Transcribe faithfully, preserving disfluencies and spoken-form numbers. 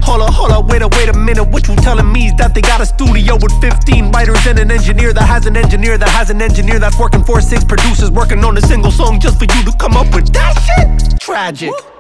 Hold up, hold up, wait a, wait a minute. What you telling me is that they got a studio with fifteen writers and an engineer that has an engineer that has an engineer that's working for six producers, working on a single song just for you to come up with that shit? Tragic.